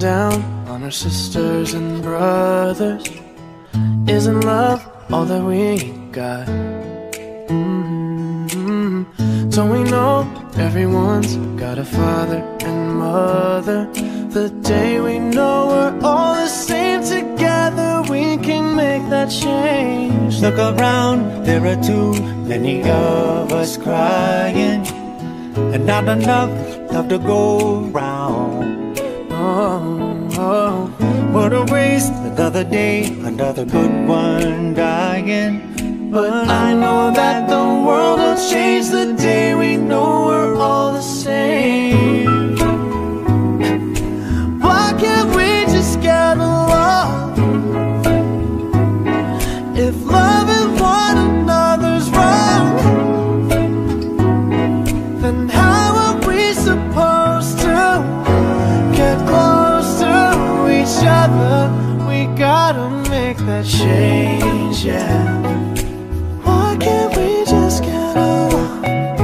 down on our sisters and brothers. Isn't love all that we got? Don't we know everyone's got a father and mother? The day we know we're all the same together, we can make that change. Look around, there are too many of us crying, and not enough love to go round. Oh, what a waste, another day, another good one dying. But I know that the world will change the day we know we're all the same. Why can't we just get along? If loving one another's wrong, then how are we supposed to get close to each other? We gotta make that change, yeah. Why can't we just get along?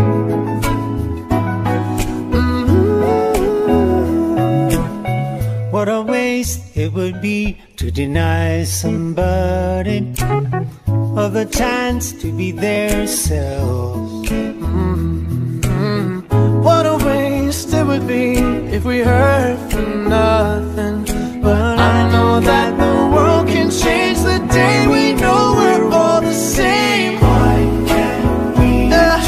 What a waste it would be to deny somebody of the chance to be their selves. What a waste it would be if we hurt for nothing. But I know that the world can change the day we know we're all the same. Why can't we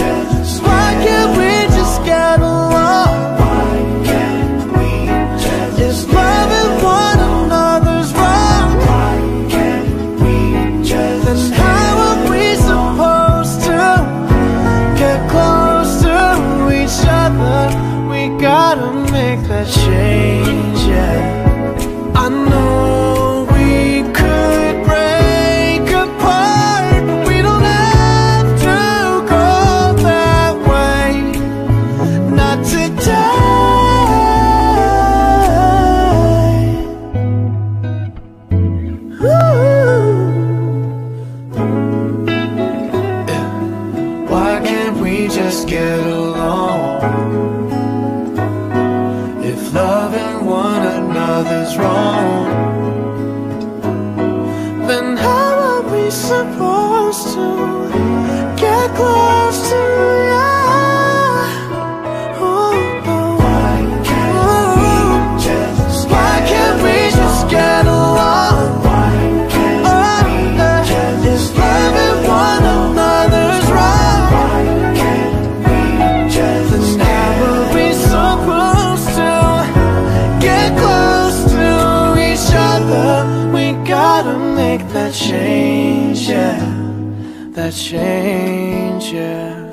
just get along? Why can't we just If loving one another's wrong, why can't we just Then how are we supposed to get close to each other? We gotta make that change, yeah. I know we could break apart, but we don't have to go that way. Not today. Yeah. Why can't we just get along? If loving one another's wrong, then how are we supposed to get close to you? Why can't we just get along? Why can't we just If loving one another's wrong, why can't we just Then how are we supposed to get close to each other? We gotta make that change, yeah. That change, yeah.